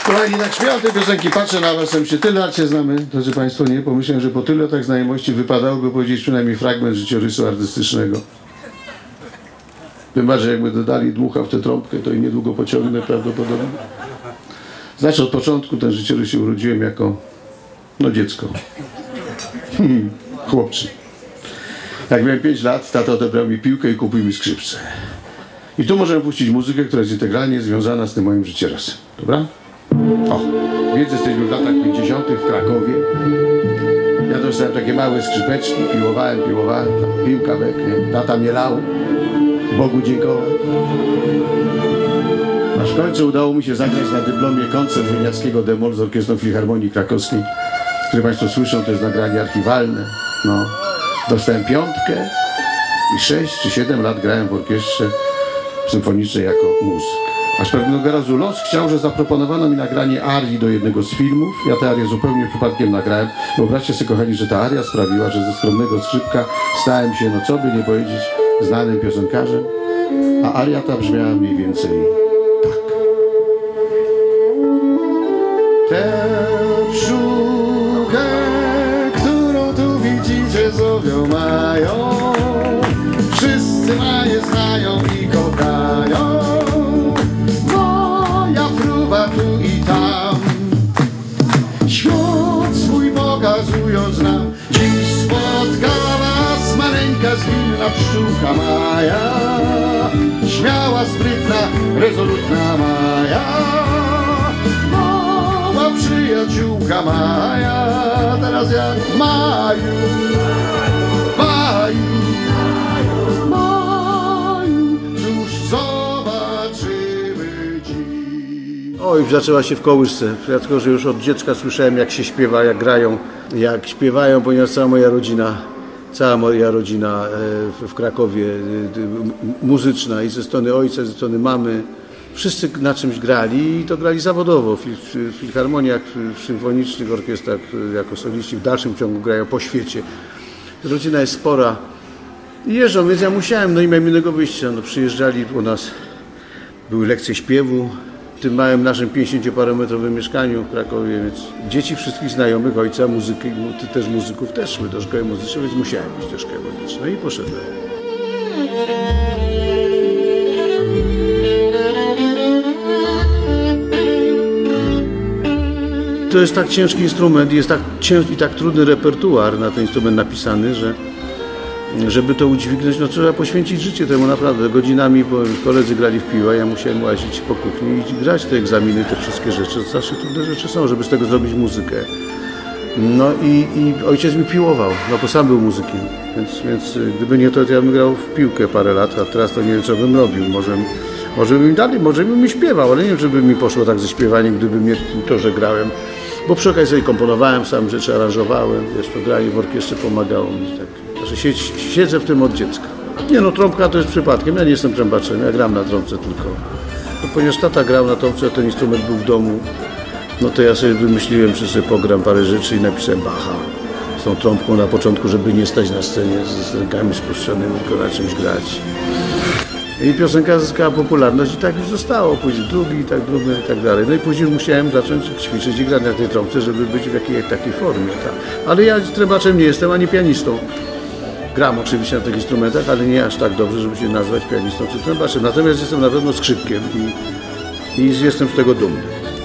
Kochani, tak śpiewam te piosenki, patrzę na was, się tyle lat się znamy, drodzy państwo, nie? Pomyślałem, że po tylu latach znajomości wypadałoby powiedzieć przynajmniej fragment życiorysu artystycznego. Tym bardziej jakby dodali dmucha w tę trąbkę, to i niedługo pociągnę prawdopodobnie. Znaczy od początku ten życiorys się urodziłem jako, no dziecko. Chłopczy. Jak miałem 5 lat, tata odebrał mi piłkę i kupił mi skrzypce. I tu możemy puścić muzykę, która jest integralnie związana z tym moim życiorysem. Dobra? O, więc jesteśmy w latach 50. w Krakowie. Ja dostałem takie małe skrzypeczki, piłowałem, piłka wek, nie? Tata mnie lał, Bogu dziękował. Aż w końcu udało mi się zagrać na dyplomie koncert Wieniawskiego d-moll z Orkiestrą Filharmonii Krakowskiej, które państwo słyszą, to jest nagranie archiwalne. No. Dostałem 5 i 6 czy 7 lat grałem w orkiestrze symfonicznej jako muzyk. Aż pewnego razu los chciał, że zaproponowano mi nagranie arii do jednego z filmów. Ja tę arię zupełnie przypadkiem nagrałem. Wyobraźcie sobie, kochani, że ta aria sprawiła, że ze skromnego skrzypka stałem się, no co by nie powiedzieć, znanym piosenkarzem. A aria ta brzmiała mniej więcej tak. Tę brzuchę, którą tu widzicie, zowią mają. Wszyscy maje znają i kochają. Moja fruwa tu i tam. Świat swój pokazując nam. Dziś spotkała nas maleńka zwinna pszczółka Maja. Śmiała, sprytna, rezolutna Maja. Mała przyjaciółka Maja. Teraz jak Maju, Maju, Maju, cóż zobaczymy dziś. Oj, zaczęła się w kołysce, dlatego że już od dziecka słyszałem, jak się śpiewa, jak grają, jak śpiewają, ponieważ cała moja rodzina w Krakowie muzyczna i ze strony ojca, ze strony mamy, wszyscy na czymś grali i to grali zawodowo, w filharmoniach, w symfonicznych orkiestrach, jako soliści, w dalszym ciągu grają po świecie. Rodzina jest spora i jeżdżą, więc ja musiałem, no i miałem innego wyjścia, no przyjeżdżali u nas, były lekcje śpiewu, w tym małym naszym 50-parometrowym mieszkaniu w Krakowie, więc dzieci wszystkich znajomych ojca, muzyki, też muzyków też szły do szkoły muzycznej, więc musiałem iść do szkoły muzycznej i poszedłem. To jest tak ciężki instrument, jest tak ciężki i tak trudny repertuar na ten instrument napisany, że żeby to udźwignąć, no trzeba poświęcić życie temu naprawdę. Godzinami koledzy grali w piłę, ja musiałem łazić po kuchni i grać te egzaminy, te wszystkie rzeczy. To zawsze trudne rzeczy są, żeby z tego zrobić muzykę. No i ojciec mi piłował, no bo sam był muzykiem, więc gdyby nie to ja bym grał w piłkę parę lat, a teraz to nie wiem, co bym robił. Może bym mi śpiewał, ale nie wiem, czy by mi poszło tak ze śpiewaniem, gdyby mnie to, że grałem. Bo przy okazji sobie komponowałem, sam rzeczy aranżowałem, wiesz, to granie w orkiestrze pomagało mi. Tak. Znaczy, siedzę w tym od dziecka. Nie no, trąbka to jest przypadkiem, ja nie jestem trębaczem, ja gram na trąbce tylko. No, ponieważ tata grał na trąbce, ten instrument był w domu, no to ja sobie wymyśliłem, że sobie pogram parę rzeczy i napisałem Bacha z tą trąbką na początku, żeby nie stać na scenie z rękami spuszczonymi, tylko na czymś grać. I piosenka zyskała popularność i tak już zostało, później drugi i tak dalej. No i później musiałem zacząć ćwiczyć i grać na tej trąbce, żeby być w jakiej takiej formie. Tak. Ale ja trębaczem nie jestem, ani pianistą. Gram oczywiście na tych instrumentach, ale nie aż tak dobrze, żeby się nazwać pianistą czy trębaczem. Natomiast jestem na pewno skrzypkiem i jestem z tego dumny.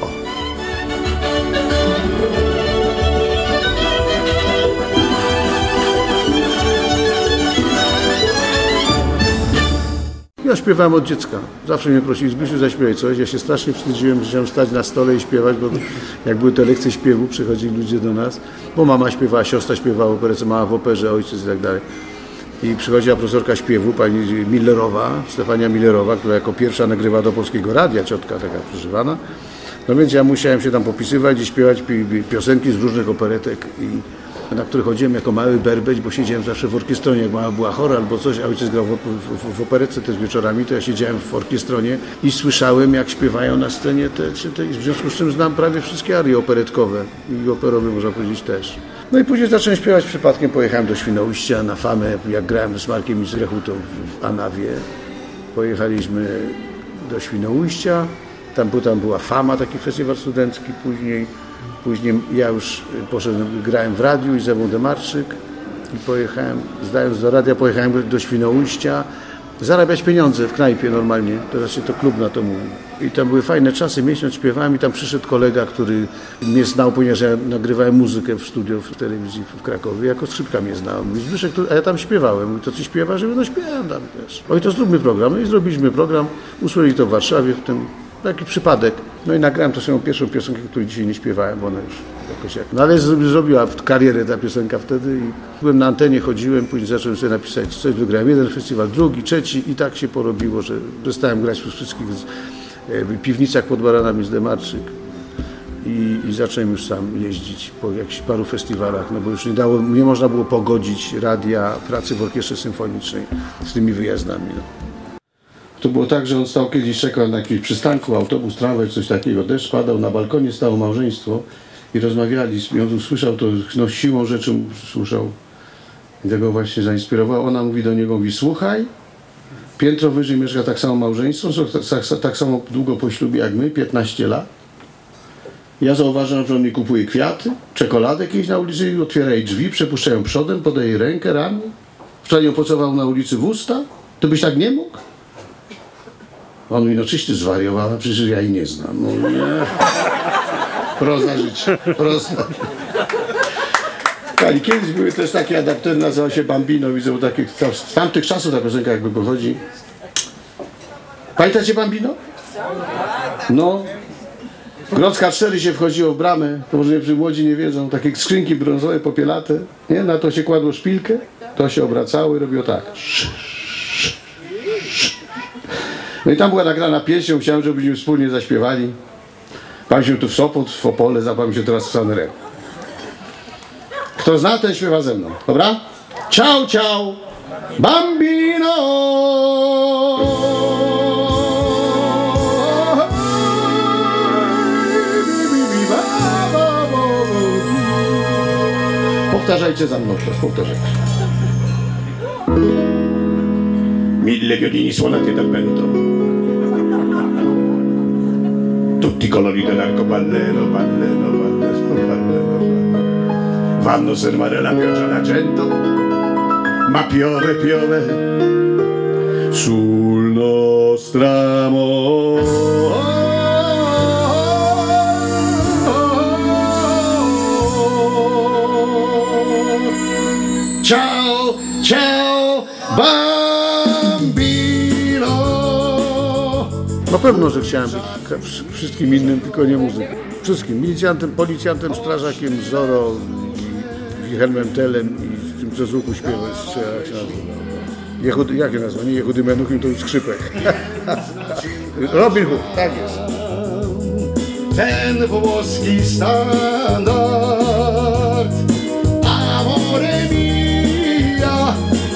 Ja śpiewałem od dziecka. Zawsze mnie prosili, Zbysiu, zaśpiewaj coś. Ja się strasznie wstydziłem, że chciałem stać na stole i śpiewać, bo jak były te lekcje śpiewu, przychodzili ludzie do nas, bo mama śpiewała, siostra śpiewała operę, mama w operze, ojciec i tak dalej. I przychodziła profesorka śpiewu, pani Millerowa, Stefania Millerowa, która jako pierwsza nagrywa do Polskiego Radia, ciotka taka przeżywana. No więc ja musiałem się tam popisywać i śpiewać piosenki z różnych operetek, na które chodziłem jako mały berbeć, bo siedziałem zawsze w orkiestronie, jak mama była chora albo coś, a ojciec grał w operece też wieczorami, to ja siedziałem w orkiestronie i słyszałem, jak śpiewają na scenie w związku z czym znam prawie wszystkie arie operetkowe i operowe, można powiedzieć, też. No i później zacząłem śpiewać przypadkiem, pojechałem do Świnoujścia na Famę, jak grałem z Markiem i z Grechutą w Anawie. Pojechaliśmy do Świnoujścia, Tam była Fama, taki festiwal studencki, później ja już grałem w radiu i z Ewą Demarczyk i pojechałem, zdając do radia, pojechałem do Świnoujścia, zarabiać pieniądze w knajpie normalnie, teraz się to klub na to mówi. I tam były fajne czasy, miesiąc śpiewałem i tam przyszedł kolega, który mnie znał, ponieważ ja nagrywałem muzykę w studio w telewizji w Krakowie, jako skrzypka mnie znał. Mówi, Zbyszek, a ja tam śpiewałem. Mówi, to ty śpiewasz? No śpiewam tam też. Oj, to zróbmy program. No i zrobiliśmy program, usłyszeli to w Warszawie, w tym taki przypadek. No i nagrałem to swoją pierwszą piosenkę, której dzisiaj nie śpiewałem, bo ona już jakoś jak... No ale zrobiła karierę ta piosenka wtedy i byłem na antenie, chodziłem, później zacząłem sobie napisać coś, wygrałem jeden festiwal, drugi, trzeci i tak się porobiło, że przestałem grać w wszystkich piwnicach pod Baranami z Demarczyk i zacząłem już sam jeździć po jakichś paru festiwalach, no bo już nie można było pogodzić radia, pracy w orkiestrze symfonicznej z tymi wyjazdami. No. To było tak, że on stał kiedyś, czekał na jakimś przystanku, autobus, tramwaj, coś takiego, deszcz padał, na balkonie stało małżeństwo i rozmawiali, i on usłyszał to, no siłą rzeczy słyszał i tego właśnie zainspirowało. Ona mówi do niego, mówi, słuchaj, piętro wyżej mieszka tak samo małżeństwo, tak samo długo po ślubie jak my, 15 lat. Ja zauważam, że on mi kupuje kwiaty, czekoladę jakieś na ulicy, otwiera jej drzwi, przepuszcza ją przodem, podaje jej rękę, ramię. Wczoraj ją pocałował na ulicy w usta, to byś tak nie mógł? On mówi, no czyś ty zwariowała, przecież ja jej nie znam. No nie. Proza życie, proza. Ale kiedyś były też takie adaptery, nazywał się Bambino, widzę, z tamtych czasów ta piosenka jakby pochodzi. Pamiętacie Bambino? No. Grodzka 4 się wchodziło w bramę, to może przy młodzi nie wiedzą, takie skrzynki brązowe, popielate, nie? Na to się kładło szpilkę, to się obracało i robiło tak. No i tam była nagrana pieśń, chciałem, żebyśmy wspólnie zaśpiewali. Pan się tu w Sopot, w Opole, zapam się teraz w Sanremo. Kto zna, ten śpiewa ze mną, dobra? Ciao, ciao, Bambino! Powtarzajcie za mną, powtarzajcie. Mille violini suonati dal vento, tutti i colori dell'arcobaleno, vanno a osservare la pioggia d'argento, ma piove, piove sul nostro amore. Ciao, ciao, Bambino. Na pewno, że chciałem być wszystkim innym, tylko nie muzyką. Wszystkim. Milicjantem, policjantem, strażakiem, Zorro, Wilhelmem Tellem i tym, co z łuku śpiewa, jak się nazywa. Jakie nazwa? Nie Jehudy Menuhin, to już skrzypek. Robin Hood, tak jest. Ten włoski standard, amore mia,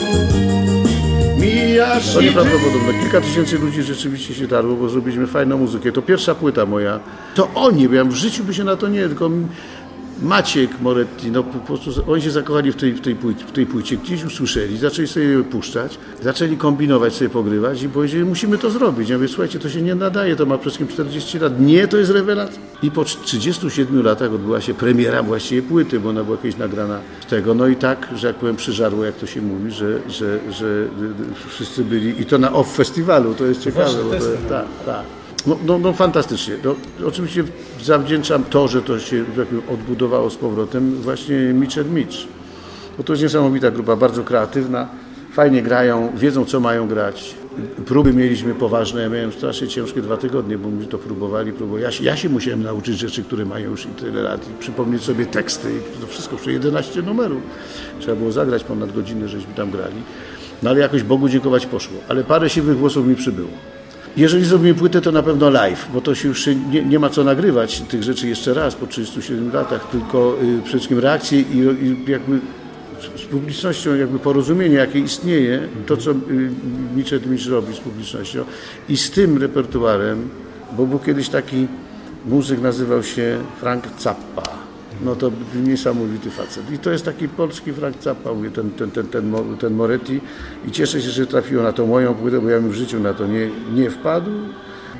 mia. To nieprawdopodobne. Kilka tysięcy ludzi rzeczywiście się darło, bo zrobiliśmy fajną muzykę. To pierwsza płyta moja. To oni, bo ja w życiu by się na to nie, tylko Maciek Moretti, no po prostu oni się zakochali w tej płycie, gdzieś usłyszeli, zaczęli sobie je puszczać, zaczęli kombinować, sobie pogrywać i powiedzieli, musimy to zrobić. Ja mówię, słuchajcie, to się nie nadaje, to ma przede wszystkim 40 lat. Nie, to jest rewelacja. I po 37 latach odbyła się premiera właściwie płyty, bo ona była kiedyś nagrana z tego. No i tak, że jak powiem, przyżarło, jak to się mówi, że wszyscy byli, i to na off festiwalu, to jest ciekawe. Bo to jest, tak. No fantastycznie. No, oczywiście zawdzięczam to, że to się odbudowało z powrotem właśnie Mitch & Mitch. Bo to jest niesamowita grupa, bardzo kreatywna, fajnie grają, wiedzą co mają grać. Próby mieliśmy poważne, ja miałem strasznie ciężkie 2 tygodnie, bo mi to próbowali. Ja się musiałem nauczyć rzeczy, które mają już i tyle lat i przypomnieć sobie teksty i to wszystko przy 11 numerów. Trzeba było zagrać ponad godzinę, żeśmy tam grali. No ale jakoś Bogu dziękować poszło. Ale parę siwych włosów mi przybyło. Jeżeli zrobimy płytę, to na pewno live, bo to się już nie ma co nagrywać tych rzeczy jeszcze raz po 37 latach, tylko przede wszystkim reakcje i jakby z publicznością, jakby porozumienie, jakie istnieje, to co Mitch & Mitch robi z publicznością i z tym repertuarem, bo był kiedyś taki muzyk, nazywał się Frank Zappa. No to niesamowity facet. I to jest taki polski Frank Zappa, mówię, ten Moretti. I cieszę się, że trafiło na tą moją płytę, bo ja bym w życiu na to nie wpadł.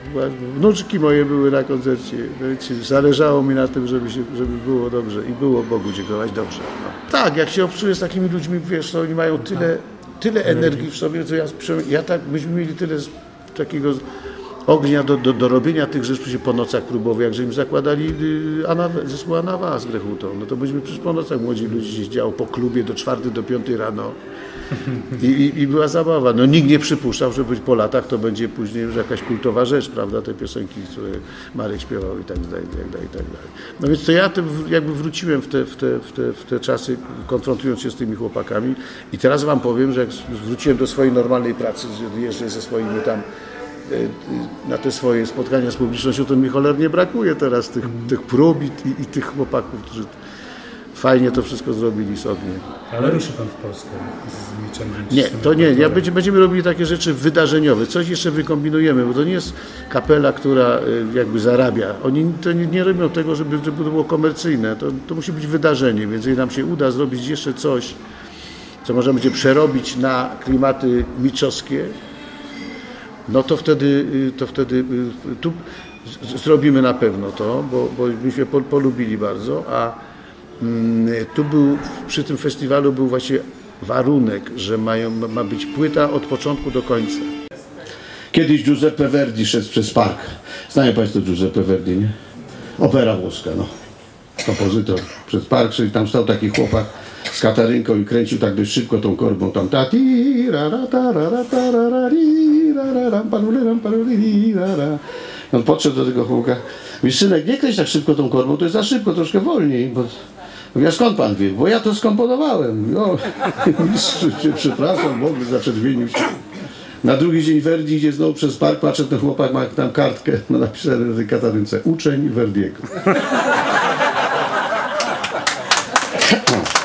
Wnuczki moje były na koncercie. Zależało mi na tym, żeby było dobrze i było Bogu dziękować dobrze. No. Tak, jak się obcuje z takimi ludźmi, wiesz, to oni mają tyle energii w sobie, to myśmy mieli tyle takiego ognia do robienia tych rzeczy po nocach klubowych, jakże im zakładali zespół Anawa z Grechutą. No to myśmy przecież po nocach młodzi ludzie się działo po klubie do 4 do 5 rano i była zabawa. No nikt nie przypuszczał, że po latach to będzie później już jakaś kultowa rzecz, prawda, te piosenki, które Marek śpiewał i tak dalej, i tak dalej. No więc to ja jakby wróciłem w te czasy, konfrontując się z tymi chłopakami i teraz wam powiem, że jak wróciłem do swojej normalnej pracy, że jeżdżę ze swoimi tam na te swoje spotkania z publicznością, to mi cholernie brakuje teraz tych prób i tych chłopaków, którzy fajnie to wszystko zrobili sobie. Ale ruszy pan w Polskę z Mitchem? Nie, to nie. Będziemy robili takie rzeczy wydarzeniowe. Coś jeszcze wykombinujemy, bo to nie jest kapela, która jakby zarabia. Oni to nie robią tego, żeby to było komercyjne. To musi być wydarzenie, więc jeżeli nam się uda zrobić jeszcze coś, co można będzie przerobić na klimaty miczowskie, no to wtedy tu zrobimy na pewno to, bo myśmy polubili bardzo, a tu przy tym festiwalu był właśnie warunek, że ma być płyta od początku do końca. Kiedyś Giuseppe Verdi szedł przez park. Znają Państwo Giuseppe Verdi, nie? Opera włoska, no. Kompozytor przez park, czyli tam stał taki chłopak z katarynką i kręcił tak dość szybko tą korbą tam on podszedł do tego chłopaka. Mówi, synek, nie kręć tak szybko tą korbą, to jest za szybko, troszkę wolniej. Mówi, a skąd pan wie? Bo ja to skomponowałem. No, przepraszam, Bogu, zaczerwienił się. Na drugi dzień Verdi idzie znowu przez park, patrzy, ten chłopak ma tam kartkę, ma napisane na tej katarynce, uczeń Verdiego.